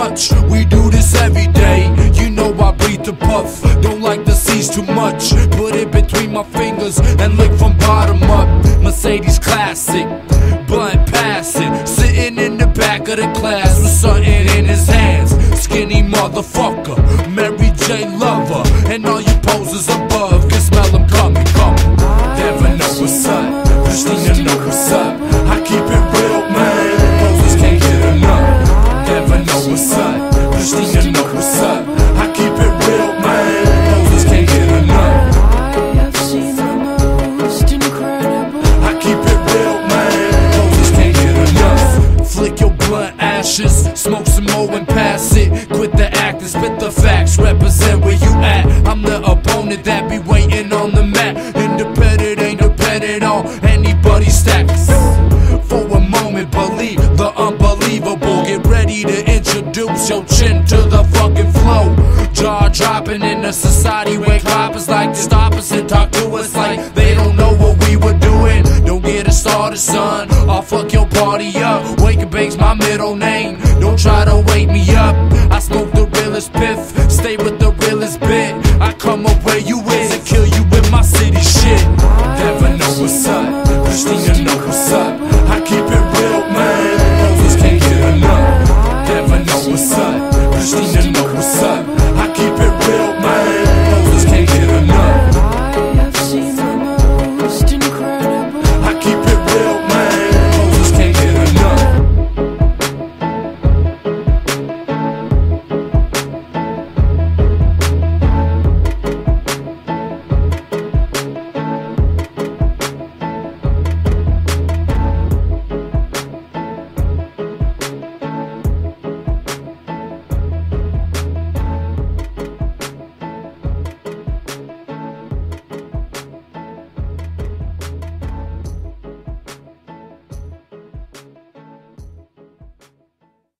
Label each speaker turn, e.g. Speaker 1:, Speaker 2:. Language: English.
Speaker 1: much. We do this every day. You know I breathe the puff. Don't like the C's too much. Put it between my fingers and lick from bottom up. Mercedes classic, blunt passing, sitting in the back of the class with something in his hands. Skinny motherfucker, Mary J. Lover, and all you posers above can smell him coming, coming. Never know what's up, Christina know what's up. I keep it real, man. Posers can't get enough. Never know what's up, Christina know what's up. I keep it real, man. Posers can't get enough.
Speaker 2: I've seen the most incredible.
Speaker 1: I keep it real, man. Posers can't get enough. Flick your blunt ashes, smoke some more and pass it. Quit the act and spit the facts. Represent where you at. I'm the opponent that be waiting on the mat. Independent, ain't dependent on anybody's stacks. For a moment, believe the unbelievable. Get ready to introduce your chin to the fucking flow. Jaw dropping in a society where coppers like to stop us and talk to us like they don't know what we were doing. Don't get us started, son. I'll fuck your party up. Wake and bake's my middle name. Don't try to wake me up. I smoke the realest piff, stay with the realest bit. I come up where you is and kill you with my city shit. Never know what's up, Christina know what's up.